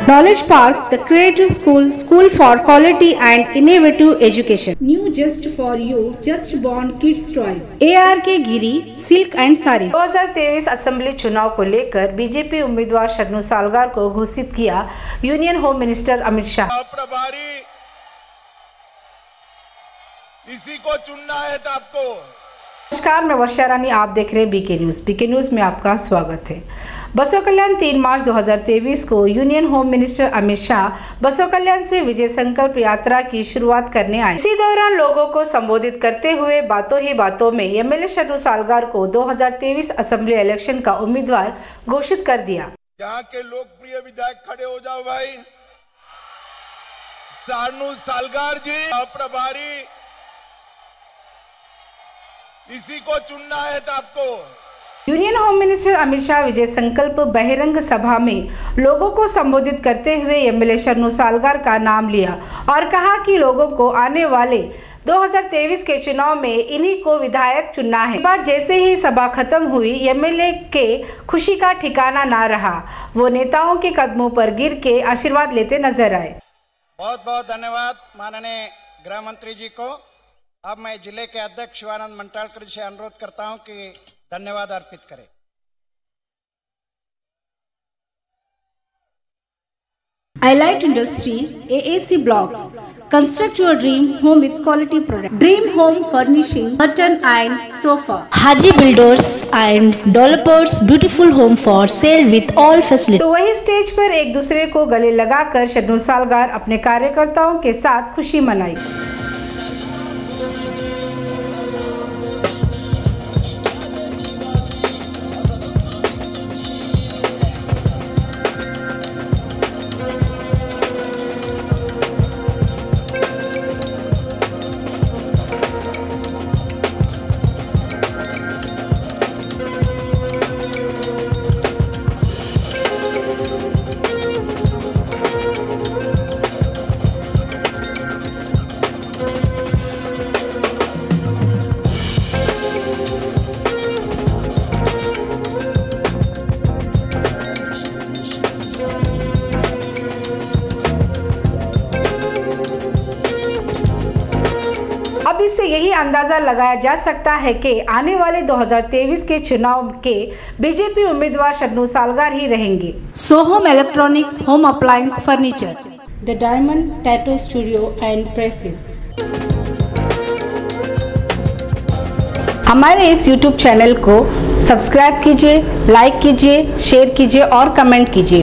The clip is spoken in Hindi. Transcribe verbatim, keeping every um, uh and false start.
Knowledge Park, the creative school, school for quality and innovative education. New just for you, just born kids toys. A R K Giri silk and sari. दो हज़ार तेईस असेंबली चुनाव को लेकर बीजेपी उम्मीदवार शन्नू सालगार को घोषित किया union home minister Amit Shah. प्रभारी इसी को चुनना है तो आपको। नमस्कार, मैं वर्षा रानी, आप देख रहे हैं बीके न्यूज। बीके न्यूज में आपका स्वागत है। बसों कल्याण तीन मार्च दो हज़ार तेईस को union home minister Amit Shah बसों कल्याण से विजय संकल्प यात्रा की शुरुआत करने आए। इसी दौरान लोगों को संबोधित करते हुए बातों ही बातों में एमएलए शन्नू सालगार को दो हज़ार तेईस असेंबली इलेक्शन का उम्मीदवार घोषित कर दिया। यहाँ के लोकप्रिय विधायक खड़े हो जाओ भाई। शन्नू सालगार जी प्रभारी इसी को चुनना है तो आपको। Union home minister Amit Shah विजय संकल्प बहिरंग सभा में लोगों को संबोधित करते हुए एमएलए शन्नू सालगार का नाम लिया और कहा कि लोगों को आने वाले दो हज़ार तेईस के चुनाव में इन्हीं को विधायक चुनना है। बात जैसे ही सभा खत्म हुई, एमएलए के खुशी का ठिकाना ना रहा। वो नेताओं के कदमों पर गिर के आशीर्वाद लेते नजर आए। बहुत बहुत धन्यवाद माननीय गृह मंत्री जी को। अब मैं जिले के अध्यक्ष शिवानंद मंटालकर जी से अनुरोध करता हूं कि धन्यवाद अर्पित करें। Allied Industry A A C Blocks. Construct your dream home with quality product. Dream Home Furnishing, curtain and sofa. Haji Builders and Developers, beautiful home for sale with all facilities. तो वही स्टेज पर एक दूसरे को गले लगाकर शन्नू सालगार अपने कार्यकर्ताओं के साथ खुशी मनाई। अब इससे यही अंदाजा लगाया जा सकता है कि आने वाले दो हज़ार तेईस के चुनाव के बीजेपी उम्मीदवार शन्नू सालगार ही रहेंगे। Sohom Electronics, Home Appliance Furniture, The Diamond Tattoo Studio and Presses. हमारे इस यूट्यूब चैनल को सब्सक्राइब कीजिए, लाइक कीजिए, शेयर कीजिए और कमेंट कीजिए।